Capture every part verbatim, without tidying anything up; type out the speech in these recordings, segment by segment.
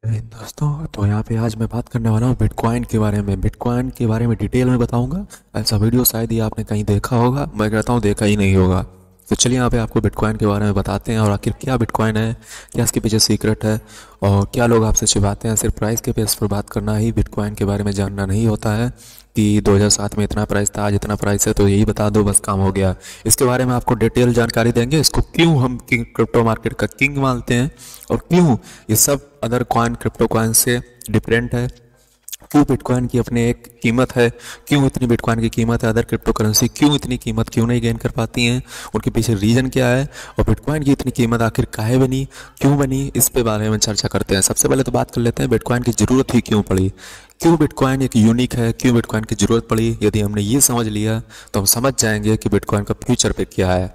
जय हिंद दोस्तों। तो यहाँ पे आज मैं बात करने वाला हूँ बिटकॉइन के बारे में। बिटकॉइन के बारे में डिटेल में बताऊंगा। ऐसा वीडियो शायद ही आपने कहीं देखा होगा, मैं कहता हूँ देखा ही नहीं होगा। तो चलिए यहाँ पे आपको बिटकॉइन के बारे में बताते हैं और आखिर क्या बिटकॉइन है, क्या इसके पीछे सीक्रेट है और क्या लोग आपसे छिपाते हैं। सिर्फ प्राइस के बेस पर बात करना ही बिटकॉइन के बारे में जानना नहीं होता है कि दो हज़ार सात में इतना प्राइस था, आज इतना प्राइस है, तो यही बता दो बस काम हो गया। इसके बारे में आपको डिटेल जानकारी देंगे। इसको क्यों हम किंग क्रिप्टो मार्केट का किंग मानते हैं और क्यों ये सब अदर कॉइन क्रिप्टो कॉइन से डिफरेंट है, क्यों बिटकॉइन की अपने एक कीमत है, क्यों इतनी बिटकॉइन की कीमत है, अदर क्रिप्टो करेंसी क्यों इतनी कीमत क्यों नहीं गेन कर पाती हैं, उनके पीछे रीजन क्या है और बिटकॉइन की इतनी कीमत आखिर काहे बनी, क्यों बनी, इस पे बारे में चर्चा करते हैं। सबसे पहले तो बात कर लेते हैं बिटकॉइन की ज़रूरत ही क्यों पड़ी, क्यों बिटकॉइन एक यूनिक है, क्यों बिटकॉइन की ज़रूरत पड़ी। यदि हमने ये समझ लिया तो हम समझ जाएंगे कि बिटकॉइन का फ्यूचर पे क्या है।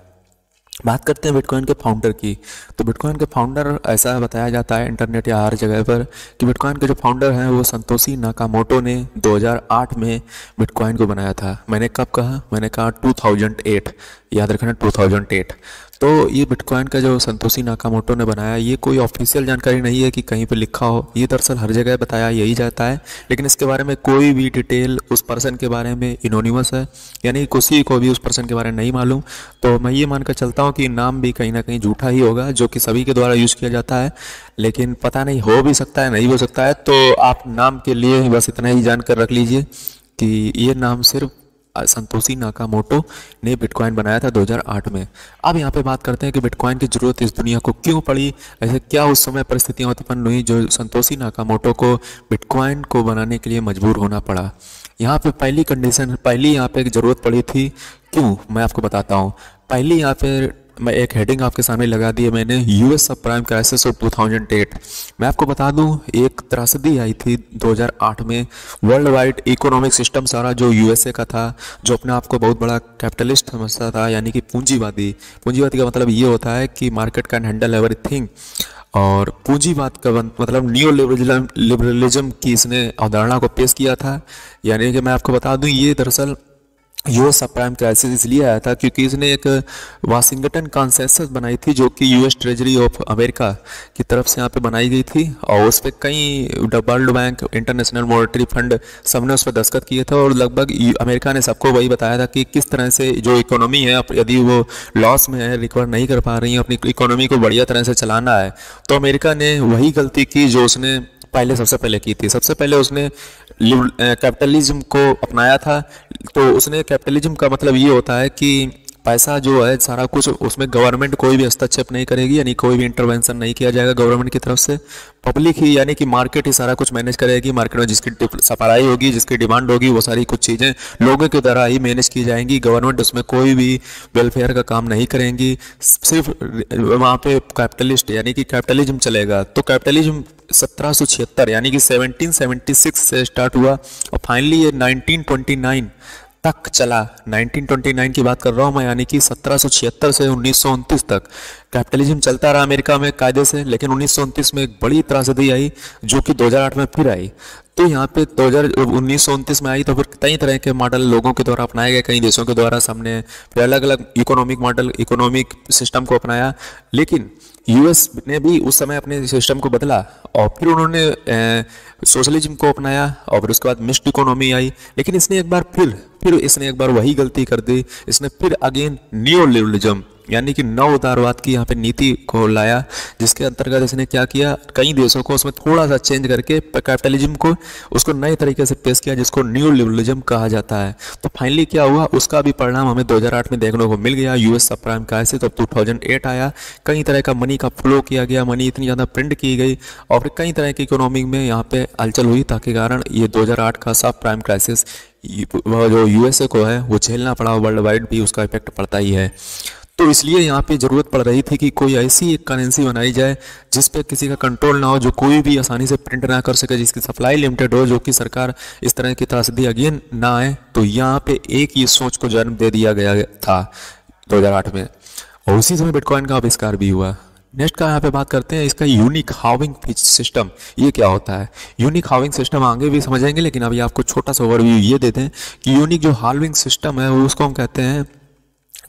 बात करते हैं बिटकॉइन के फाउंडर की। तो बिटकॉइन के फाउंडर ऐसा बताया जाता है इंटरनेट या हर जगह पर कि बिटकॉइन के जो फाउंडर हैं वो संतोशी नाकामोटो ने दो हज़ार आठ में बिटकॉइन को बनाया था। मैंने कब कहा? मैंने कहा दो हज़ार आठ, याद रखना दो हज़ार आठ। तो ये बिटकॉइन का जो संतोशी नाकामोटो ने बनाया, ये कोई ऑफिशियल जानकारी नहीं है कि कहीं पे लिखा हो, ये दरअसल हर जगह बताया यही जाता है, लेकिन इसके बारे में कोई भी डिटेल उस पर्सन के बारे में इनोनिमस है, यानी किसी को भी उस पर्सन के बारे में नहीं मालूम। तो मैं ये मानकर चलता हूँ कि नाम भी कहीं ना कहीं झूठा ही होगा, जो कि सभी के द्वारा यूज़ किया जाता है, लेकिन पता नहीं, हो भी सकता है नहीं हो सकता है। तो आप नाम के लिए बस इतना ही जानकर रख लीजिए कि ये नाम सिर्फ संतोशी नाकामोटो ने बिटकॉइन बनाया था दो हज़ार आठ में। अब यहाँ पे बात करते हैं कि बिटकॉइन की ज़रूरत इस दुनिया को क्यों पड़ी, ऐसे क्या उस समय परिस्थितियाँ उत्पन्न हुई जो संतोशी नाकामोटो को बिटकॉइन को बनाने के लिए मजबूर होना पड़ा। यहाँ पे पहली कंडीशन, पहली यहाँ पे एक ज़रूरत पड़ी थी, क्यों, मैं आपको बताता हूँ। पहली यहाँ पे मैं एक हेडिंग आपके सामने लगा दी है मैंने, यूएस सब प्राइम क्राइसिस ऑफ दो हज़ार आठ। मैं आपको बता दूं, एक त्रासदी आई थी दो हज़ार आठ में। वर्ल्ड वाइड इकोनॉमिक सिस्टम सारा जो यूएसए का था, जो अपने आप को बहुत बड़ा कैपिटलिस्ट समझता था, यानी कि पूंजीवादी। पूंजीवादी का मतलब ये होता है कि मार्केट कैन हैंडल एवरीथिंग, और पूंजीवाद का मतलब न्यू लिबरलिज्म लिबरलिज्म की इसने अवधारणा को पेश किया था। यानी कि मैं आपको बता दूं, ये दरअसल यूएस सब प्राइम क्राइसिस इसलिए आया था क्योंकि इसने एक वाशिंगटन कॉन्सेंसस बनाई थी, जो कि यूएस ट्रेजरी ऑफ अमेरिका की तरफ से यहाँ पे बनाई गई थी, और उस पर कई World Bank, International Monetary Fund, सबने उस पर दस्तखत किए थे। और लगभग अमेरिका ने सबको वही बताया था कि किस तरह से जो इकोनॉमी है, यदि वो लॉस में है, रिकवर नहीं कर पा रही है, अपनी इकोनॉमी को बढ़िया तरह से चलाना है, तो अमेरिका ने वही गलती की जो उसने पहले सबसे पहले की थी। सबसे पहले उसने कैपिटलिज्म को अपनाया था। तो उसने, कैपिटलिज्म का मतलब ये होता है कि पैसा जो है सारा कुछ, उसमें गवर्नमेंट कोई भी हस्तक्षेप नहीं करेगी, यानी कोई भी इंटरवेंशन नहीं किया जाएगा गवर्नमेंट की तरफ से। पब्लिक ही, यानी कि मार्केट ही सारा कुछ मैनेज करेगी। मार्केट में जिसकी सप्लाई होगी, जिसकी डिमांड होगी, वो सारी कुछ चीज़ें लोगों के द्वारा ही मैनेज की जाएंगी। गवर्नमेंट उसमें कोई भी वेलफेयर का काम नहीं करेंगी, सिर्फ वहाँ पे कैपिटलिस्ट, यानी कि कैपिटलिज्म चलेगा। तो कैपिटलिज्म सत्रह सौ छिहत्तर यानी कि सत्रह सौ छिहत्तर से स्टार्ट हुआ और फाइनली ये उन्नीस सौ उनतीस तक चला। उन्नीस सौ उनतीस की बात कर रहा हूँ मैं, यानी कि सत्रह सौ छिहत्तर से उन्नीस सौ उनतीस तक कैपिटलिज्म चलता रहा अमेरिका में कायदे से। लेकिन उन्नीस सौ उनतीस में एक बड़ी त्रासदी आई जो कि दो हज़ार आठ में फिर आई। तो यहाँ पे दो हज़ार उन्नीस सौ उनतीस में आई तो फिर कई तरह के मॉडल लोगों के द्वारा अपनाए गए, कई देशों के द्वारा सामने, फिर अलग अलग इकोनॉमिक मॉडल, इकोनॉमिक सिस्टम को अपनाया। लेकिन यूएस ने भी उस समय अपने सिस्टम को बदला और फिर उन्होंने सोशलिज्म को अपनाया और फिर उसके बाद मिक्स्ड इकोनॉमी आई। लेकिन इसने एक बार फिर फिर इसने एक बार वही गलती कर दी। इसने फिर अगेन न्यू लिबरलिज्म, यानी कि नव उदारवाद की यहाँ पे नीति को लाया, जिसके अंतर्गत इसने क्या किया, कई देशों को उसमें थोड़ा सा चेंज करके कैपिटलिज्म को उसको नए तरीके से पेश किया, जिसको न्यू लिबरलिज्म कहा जाता है। तो फाइनली क्या हुआ, उसका भी परिणाम हमें दो हज़ार आठ में देखने को मिल गया। यूएस सब प्राइम क्राइसिस तो दो हज़ार आठ आया, कई तरह का मनी का फ्लो किया गया, मनी इतनी ज़्यादा प्रिंट की गई और फिर कई तरह की इकोनॉमिक में यहाँ पे हलचल हुई, ताकि कारण ये दो हज़ार आठ का सब प्राइम क्राइसिस वह जो यूएसए को है वो झेलना पड़ा। वर्ल्ड वाइड भी उसका इफेक्ट पड़ता ही है। तो इसलिए यहाँ पे ज़रूरत पड़ रही थी कि कोई ऐसी एक करेंसी बनाई जाए जिस पे किसी का कंट्रोल ना हो, जो कोई भी आसानी से प्रिंट ना कर सके, जिसकी सप्लाई लिमिटेड हो, जो कि सरकार इस तरह की त्रासदी अगेन ना आए। तो यहाँ पे एक ही सोच को जन्म दे दिया गया था दो हज़ार आठ में, और उसी समय बिटकॉइन का आविष्कार भी हुआ। नेक्स्ट का यहाँ पे बात करते हैं इसका यूनिक हाविंग सिस्टम। ये क्या होता है? यूनिक हाविंग सिस्टम आगे भी समझेंगे, लेकिन अभी आपको छोटा सा ओवरव्यू ये देते हैं कि यूनिक जो हाविंग सिस्टम है वो उसको हम कहते हैं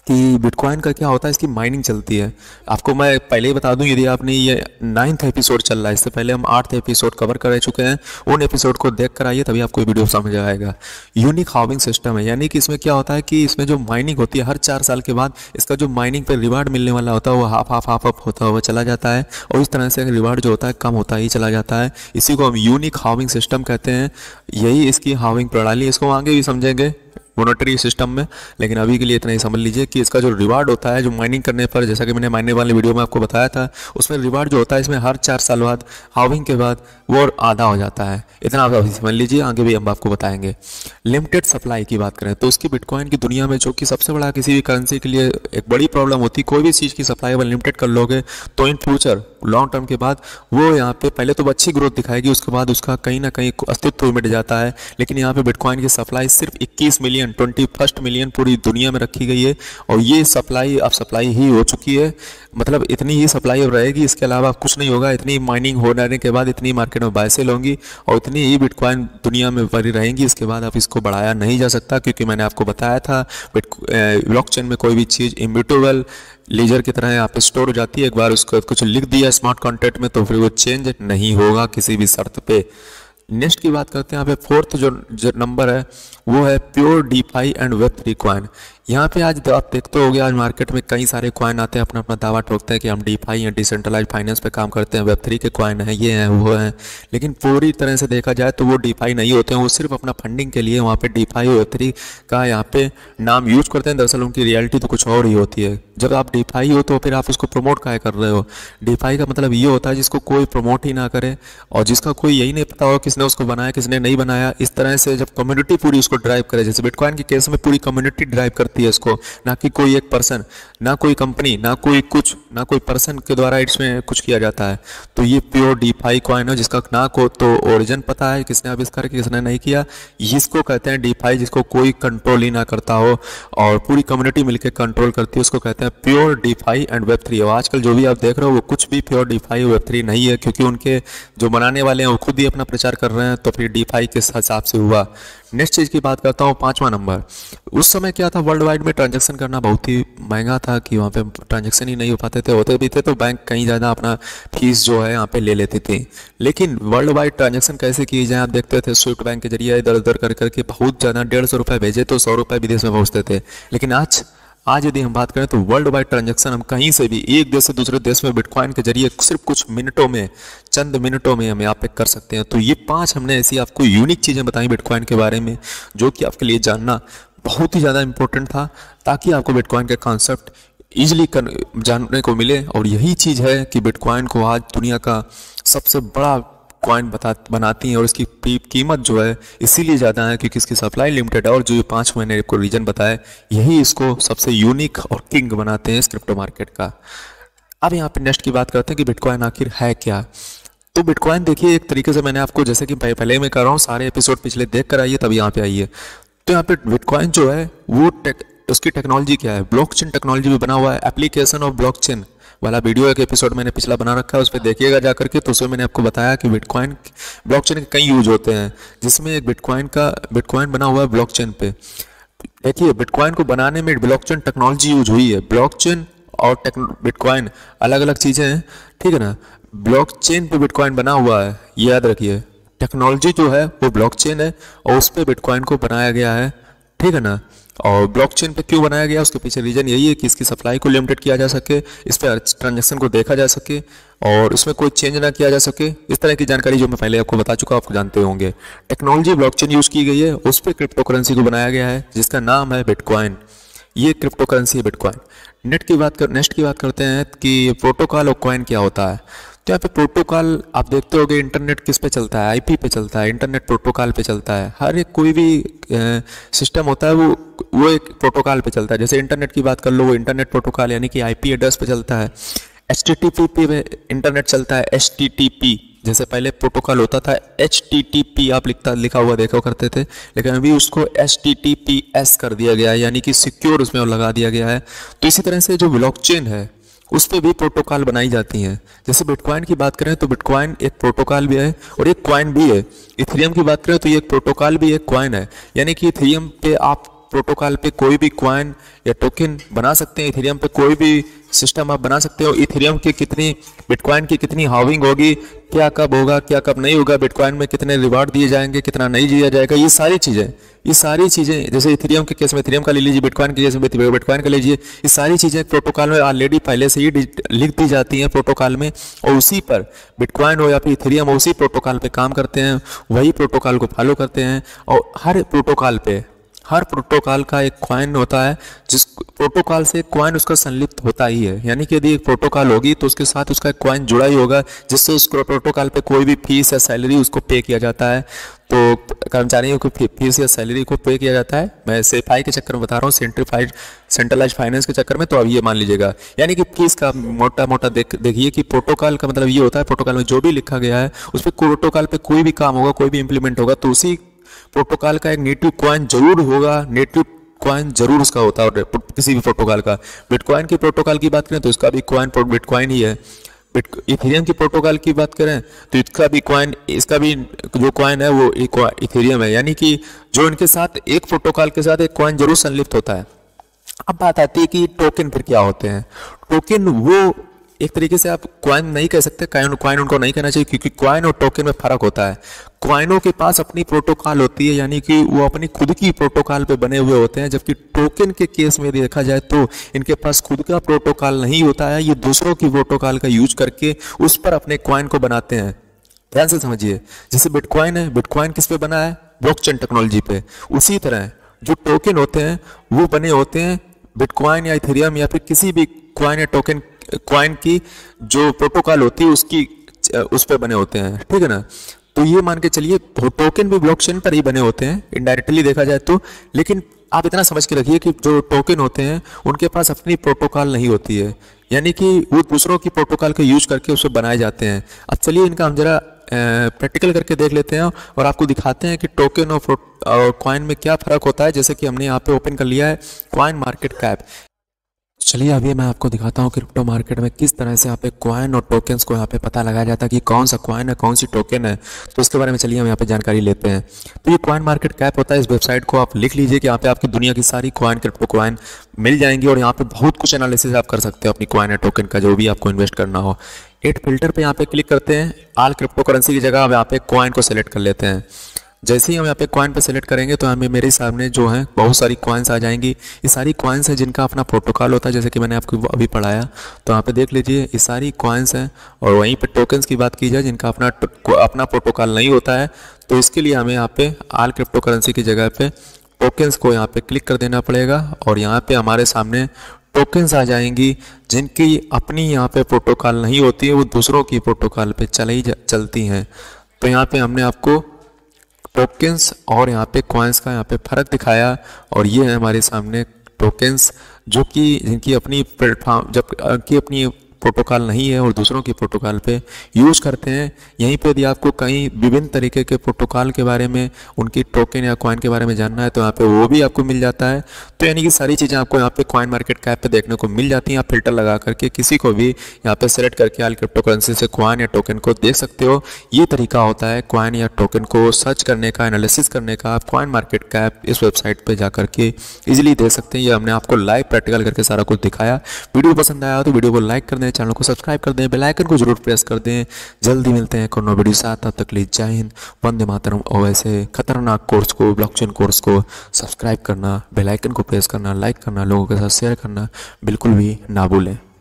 कि बिटकॉइन का क्या होता है, इसकी माइनिंग चलती है। आपको मैं पहले ही बता दूं, यदि आपने ये नाइन्थ एपिसोड चल रहा है, इससे पहले हम आठ एपिसोड कवर कर चुके हैं, उन एपिसोड को देख कर आइए, तभी आपको ये वीडियो समझ आएगा। यूनिक हार्विंग सिस्टम है, यानी कि इसमें क्या होता है कि इसमें जो माइनिंग होती है हर चार साल के बाद इसका जो माइनिंग पर रिवार्ड मिलने वाला होता है वो हाफ हाफ हाफ हाफ होता हुआ चला जाता है, और इस तरह से रिवार्ड जो होता है कम होता ही चला जाता है। इसी को हम यूनिक हार्विंग सिस्टम कहते हैं। यही इसकी हार्विंग प्रणाली, इसको आगे भी समझेंगे मोनेटरी सिस्टम में, लेकिन अभी के लिए इतना ही समझ लीजिए कि इसका जो रिवार्ड होता है जो माइनिंग करने पर, जैसा कि मैंने माइनिंग वाले वीडियो में आपको बताया था, उसमें रिवार्ड जो होता है इसमें हर चार साल बाद हार्विंग के बाद वो आधा हो जाता है। इतना आप अभी समझ लीजिए, आगे भी हम आपको बताएंगे। लिमिटेड सप्लाई की बात करें तो उसकी बिटकॉइन की दुनिया में, जो कि सबसे बड़ा किसी भी करेंसी के लिए एक बड़ी प्रॉब्लम होती है, कोई भी चीज़ की सप्लाई अगर लिमिटेड कर लोगे तो इन फ्यूचर लॉन्ग टर्म के बाद वो यहाँ पे पहले तो अच्छी ग्रोथ दिखाएगी, उसके बाद उसका कहीं ना कहीं अस्तित्व मिट जाता है। लेकिन यहाँ पे बिटकॉइन की सप्लाई सिर्फ इक्कीस मिलियन ट्वेंटी फर्स्ट मिलियन पूरी दुनिया में रखी गई है, और ये सप्लाई अब सप्लाई ही हो चुकी है, मतलब इतनी ही सप्लाई अब रहेगी, इसके अलावा कुछ नहीं होगा। इतनी माइनिंग हो जाने के बाद इतनी मार्केट में बाय सेल होंगी और इतनी ही बिटकॉइन दुनिया में भरी रहेंगी, इसके बाद अब इसको बढ़ाया नहीं जा सकता, क्योंकि मैंने आपको बताया था ब्लॉकचेन में कोई भी चीज़ इम्यूटेबल लेजर की तरह यहाँ पे स्टोर हो जाती है। एक बार उसको कुछ लिख दिया स्मार्ट कॉन्ट्रैक्ट में तो फिर वो चेंज नहीं होगा किसी भी शर्त पे। नेक्स्ट की बात करते हैं, यहाँ पे फोर्थ जो, जो नंबर है वो है pure DeFi and web three coin. यहाँ पे आज आप देखते होगे आज मार्केट में कई सारे कॉइन आते हैं, अपना अपना दावा ठोकते हैं कि हम डीफाई या डिसेंट्रलाइज फाइनेंस पे काम करते हैं, वेब थ्री के कॉइन हैं, ये हैं वो हैं, लेकिन पूरी तरह से देखा जाए तो वो डीफाई नहीं होते हैं, वो सिर्फ अपना फंडिंग के लिए वहाँ पे डीफाई वेब थ्री का यहाँ पे नाम यूज करते हैं। दरअसल उनकी रियलिटी तो कुछ और ही होती है। जब आप डीफाई हो तो फिर आप उसको प्रमोट काहे कर रहे हो? डीफाई का मतलब ये होता है जिसको कोई प्रमोट ही ना करे और जिसका कोई यही नहीं पता हो किसने उसको बनाया किसने नहीं बनाया। इस तरह से जब कम्युनिटी पूरी उसको ड्राइव करे, जैसे बिटकॉइन के केस में पूरी कम्युनिटी ड्राइव करती है इसको, ना कि कोई एक पर्सन, ना कोई कंपनी, ना कोई कुछ, ना कोई पर्सन के द्वारा इसमें कुछ किया जाता है। तो ये प्योर डीफाई कॉइन है जिसका ना को तो ओरिजिन पता है किसने आविष्कार किया किसने नहीं किया, इसको कहते हैं डीफाई, जिसको कोई कंट्रोल ही ना करता हो और पूरी कम्युनिटी मिलकर कंट्रोल करती है, उसको कहते हैं pure DeFi and web three. और आजकल जो भी आप देख रहे हो वो कुछ भी प्योर डीफाई वेब थ्री नहीं है, क्योंकि उनके जो बनाने वाले हैं वो खुद ही अपना प्रचार कर रहे हैं, तो फिर डीफाई किस हिसाब से हुआ। नेक्स्ट चीज़ की बात करता हूँ, पांचवा नंबर। उस समय क्या था, वर्ल्ड वाइड में ट्रांजैक्शन करना बहुत ही महंगा था कि वहाँ पे ट्रांजैक्शन ही नहीं हो पाते थे, होते भी थे तो बैंक कहीं ज़्यादा अपना फीस जो है यहाँ पे ले लेती थी। लेकिन वर्ल्ड वाइड ट्रांजैक्शन कैसे की जाए, आप देखते थे स्विफ्ट बैंक के जरिए इधर उधर कर करके बहुत ज़्यादा डेढ़ सौ रुपये भेजे तो सौ रुपये विदेश में पहुँचते थे। लेकिन आज आज यदि हम बात करें तो वर्ल्ड वाइड ट्रांजैक्शन हम कहीं से भी एक देश से दूसरे देश में बिटकॉइन के जरिए सिर्फ कुछ मिनटों में, चंद मिनटों में हम यहाँ पे कर सकते हैं। तो ये पांच हमने ऐसी आपको यूनिक चीज़ें बताई बिटकॉइन के बारे में, जो कि आपके लिए जानना बहुत ही ज़्यादा इंपॉर्टेंट था, ताकि आपको बिटकॉइन का कॉन्सेप्ट ईजिली जानने को मिले। और यही चीज़ है कि बिटकॉइन को आज दुनिया का सबसे बड़ा कॉइन बता बनाती हैं, और इसकी कीमत जो है इसीलिए ज़्यादा है क्योंकि इसकी सप्लाई लिमिटेड है, और जो ये पाँच मैंने आपको रीजन बताया यही इसको सबसे यूनिक और किंग बनाते हैं इस क्रिप्टो मार्केट का। अब यहाँ पे नेक्स्ट की बात करते हैं कि बिटकॉइन आखिर है क्या। तो बिटकॉइन देखिए एक तरीके से मैंने आपको, जैसे कि पहले मैं कर रहा हूँ, सारे एपिसोड पिछले देख कर आइए तब यहाँ पे आइए। तो यहाँ पे बिटकॉइन जो है वो टेक, उसकी टेक्नोलॉजी क्या है, ब्लॉकचेन टेक्नोलॉजी में बना हुआ है। एप्लीकेशन ऑफ ब्लॉकचेन वाला वीडियो एक एपिसोड मैंने पिछला बना रखा है, उस पर देखिएगा जा करके। तो उसमें मैंने आपको बताया कि बिटकॉइन ब्लॉकचेन के कई यूज होते हैं, जिसमें एक बिटकॉइन का बिटकॉइन बना हुआ है ब्लॉकचेन पे। देखिए बिटकॉइन को बनाने में ब्लॉकचेन टेक्नोलॉजी यूज हुई है। ब्लॉकचेन और बिटकॉइन अलग अलग चीज़ें हैं, ठीक है ना। ब्लॉकचेन पे बिटकॉइन बना हुआ है, ये याद रखिए। टेक्नोलॉजी जो है वो ब्लॉकचेन है और उस पर बिटकॉइन को बनाया गया है, ठीक है ना। और ब्लॉकचेन पे क्यों बनाया गया, उसके पीछे रीजन यही है कि इसकी सप्लाई को लिमिटेड किया जा सके, इस पर ट्रांजैक्शन को देखा जा सके और उसमें कोई चेंज ना किया जा सके। इस तरह की जानकारी जो मैं पहले आपको बता चुका, आपको जानते होंगे। टेक्नोलॉजी ब्लॉकचेन यूज की गई है, उस पर क्रिप्टो करेंसी को बनाया गया है जिसका नाम है बिटकॉइन। ये क्रिप्टो करेंसी है बिटकॉइन। नेट की बात कर नेक्स्ट की बात करते हैं कि प्रोटोकॉल और कॉइन क्या होता है। तो यहाँ पे प्रोटोकॉल आप देखते होगे, इंटरनेट किस पे चलता है, आईपी पे चलता है, इंटरनेट प्रोटोकॉल पे चलता है। हर एक कोई भी सिस्टम होता है वो वो एक प्रोटोकॉल पे चलता है। जैसे इंटरनेट की बात कर लो, वो इंटरनेट प्रोटोकॉल यानी कि आईपी एड्रेस पे चलता है। एच टी टी पी पे इंटरनेट चलता है, एच टी टी पी। जैसे पहले प्रोटोकॉल होता था एच टी टी पी आप लिखता लिखा हुआ देखा करते थे, लेकिन अभी उसको H T T P S कर दिया गया है, यानी कि सिक्योर उसमें लगा दिया गया है। तो इसी तरह से जो ब्लॉकचेन है उस पर भी प्रोटोकॉल बनाई जाती हैं। जैसे बिटकॉइन की बात करें तो बिटकॉइन एक प्रोटोकॉल भी है और एक कॉइन भी है। इथेरियम की बात करें तो ये एक प्रोटोकॉल भी एक कॉइन है, यानी कि इथेरियम पे आप प्रोटोकॉल पे कोई भी कॉइन या टोकन बना सकते हैं, इथेरियम पे कोई भी सिस्टम आप बना सकते हो। इथेरियम की कितनी, बिटकॉइन की कितनी हाविंग होगी, क्या कब होगा क्या कब नहीं होगा, बिटकॉइन में कितने रिवार्ड दिए जाएंगे कितना नहीं दिया जाएगा, ये सारी चीज़ें ये सारी चीज़ें जैसे इथेरियम के केस में इथेरियम का ले लीजिए, बिटकॉइन के केस में बिटकॉइन का ले लीजिए, ये सारी चीज़ें प्रोटोकॉल में ऑलरेडी पहले से ही लिख दी जाती हैं प्रोटोकॉल में, और उसी पर बिटकॉइन हो या फिर इथेरियम हो उसी प्रोटोकॉल पे काम करते हैं, वही प्रोटोकॉल को फॉलो करते हैं। और हर प्रोटोकॉल पे हर प्रोटोकॉल का एक कॉइन होता है, जिस प्रोटोकॉल से कॉइन उसका संलिप्त होता ही है, यानी कि यदि एक प्रोटोकॉल होगी तो उसके साथ उसका एक कॉइन जुड़ा ही होगा, जिससे उस प्रोटोकॉल पे कोई भी फीस या सैलरी उसको पे किया जाता है। तो कर्मचारियों को फीस या सैलरी को पे किया जाता है। मैं सेफाई के चक्कर में बता रहा हूँ, सेंट्रीफाइड सेंट्रलाइज फाइनेंस के चक्कर में, तो अब ये मान लीजिएगा, यानी कि फीस का मोटा मोटा देख देखिए कि प्रोटोकॉल का मतलब ये होता है, प्रोटोकॉल में जो भी लिखा गया है उस पर प्रोटोकॉल पे कोई भी काम होगा, कोई भी इंप्लीमेंट होगा तो उसी प्रोटोकॉल का एक नेटिव कॉइन जरूर होगा, नेटिव कॉइन जरूर उसका होता है किसी भी प्रोटोकॉल का। बिटकॉइन की प्रोटोकॉल की बात करें तो इसका भी कॉइन बिटकॉइन ही है। इथेरियम की प्रोटोकॉल की बात करें तो इसका भी कॉइन, इसका भी जो कॉइन है वो इथेरियम है, यानी कि जो इनके साथ एक प्रोटोकॉल के साथ एक कॉइन जरूर संलिप्त होता है। अब बात आती है कि टोकन फिर क्या होते हैं। टोकन वो एक तरीके से आप कॉइन नहीं कह सकते, कॉइन कॉइन उनको नहीं कहना चाहिए, क्योंकि कॉइन और टोकन में फर्क होता है। कॉइनों के पास अपनी प्रोटोकॉल होती है, यानी कि वो अपनी खुद की प्रोटोकॉल पे बने हुए होते हैं, जबकि टोकन के केस में देखा जाए तो इनके पास खुद का प्रोटोकॉल नहीं होता है, ये दूसरों की प्रोटोकॉल का यूज करके उस पर अपने कॉइन को बनाते हैं। ध्यान से समझिए, जैसे बिटकॉइन है, बिटकॉइन किस पे बना है, ब्लॉकचेन टेक्नोलॉजी पे। उसी तरह जो टोकन होते हैं वो बने होते हैं बिटकॉइन या इथेरियम या फिर किसी भी कॉइन या टोकन कॉइन की जो प्रोटोकॉल होती है उसकी उस पर बने होते हैं, ठीक है ना। तो ये मान के चलिए टोकन भी ब्लॉकचेन पर ही बने होते हैं इनडायरेक्टली देखा जाए तो, लेकिन आप इतना समझ के रखिए कि जो टोकन होते हैं उनके पास अपनी प्रोटोकॉल नहीं होती है, यानी कि वो दूसरों की प्रोटोकॉल का यूज करके उसे बनाए जाते हैं। अब चलिए इनका हम जरा प्रैक्टिकल करके देख लेते हैं और आपको दिखाते हैं कि टोकन और कॉइन में क्या फर्क होता है। जैसे कि हमने यहाँ पे ओपन कर लिया है कॉइन मार्केट कैप। चलिए अभी मैं आपको दिखाता हूँ क्रिप्टो मार्केट में किस तरह से यहाँ पे कॉइन और टोकन्स को यहाँ पे पता लगाया जाता है कि कौन सा कॉइन है कौन सी टोकन है। तो इसके बारे में चलिए हम यहाँ पे जानकारी लेते हैं। तो ये कॉइन मार्केट कैप होता है, इस वेबसाइट को आप लिख लीजिए कि यहाँ पे आपकी दुनिया की सारी कॉइन क्रिप्टो कॉइन मिल जाएंगी और यहाँ पे बहुत कुछ एनालिसिस आप कर सकते हो अपनी कॉइन या टोकन का, जो भी आपको इन्वेस्ट करना हो। एट फिल्टर पे यहाँ पे क्लिक करते हैं, ऑल क्रिप्टो करेंसी की जगह हम यहाँ पे कॉइन को सिलेक्ट कर लेते हैं। जैसे ही हम यहाँ पे कॉइन पे सेलेक्ट करेंगे तो हमें मेरे सामने जो है बहुत सारी कॉइन्स आ जाएंगी। ये सारी कॉइन्स हैं जिनका अपना प्रोटोकॉल होता है, जैसे कि मैंने आपको अभी पढ़ाया। तो यहाँ पे देख लीजिए ये सारी कॉइन्स हैं। और वहीं पे टोकन्स की बात की जाए जिनका अपना अपना प्रोटोकॉल नहीं होता है, तो इसके लिए हमें यहाँ पे ऑल क्रिप्टो करेंसी की जगह पे टोकन्स को यहाँ पे क्लिक कर देना पड़ेगा और यहाँ पे हमारे सामने टोकन्स आ जाएंगी जिनकी अपनी यहाँ पे प्रोटोकॉल नहीं होती है, वो दूसरों की प्रोटोकॉल पे चल ही चलती हैं। तो यहाँ पे हमने आपको टोकन्स और यहाँ पे कॉइन्स का यहाँ पे फ़र्क दिखाया और ये है हमारे सामने टोकन्स जो कि जिनकी अपनी प्लेटफॉर्म जब की अपनी प्रोटोकॉल नहीं है और दूसरों की प्रोटोकॉल पे यूज़ करते हैं। यहीं पे यदि आपको कहीं विभिन्न तरीके के प्रोटोकॉल के बारे में, उनकी टोकन या कॉइन के बारे में जानना है तो यहाँ पे वो भी आपको मिल जाता है। तो यानी कि सारी चीज़ें आपको यहाँ पे कॉइन मार्केट कैप पे देखने को मिल जाती हैं। आप फिल्टर लगा करके किसी को भी यहाँ पे सेलेक्ट करके ऑल क्रिप्टो करेंसी से कॉइन या टोकन को देख सकते हो। ये तरीका होता है कॉइन या टोकन को सर्च करने का, एनालिसिस करने का। आप कॉइन मार्केट कैप इस वेबसाइट पर जा करके ईजिली देख सकते हैं। ये हमने आपको लाइव प्रैक्टिकल करके सारा कुछ दिखाया। वीडियो पसंद आया तो वीडियो को लाइक कर दें, चैनल को सब्सक्राइब कर दें, बेल आइकन को जरूर प्रेस कर दें। जल्दी मिलते हैं कोनो वीडियो साथ, तब तक लिए जय हिंद, वंदे मातरम। और ऐसे खतरनाक कोर्स को, ब्लॉकचेन कोर्स को सब्सक्राइब करना, बेल आइकन को प्रेस करना, लाइक करना, लोगों के साथ शेयर करना बिल्कुल भी ना भूलें।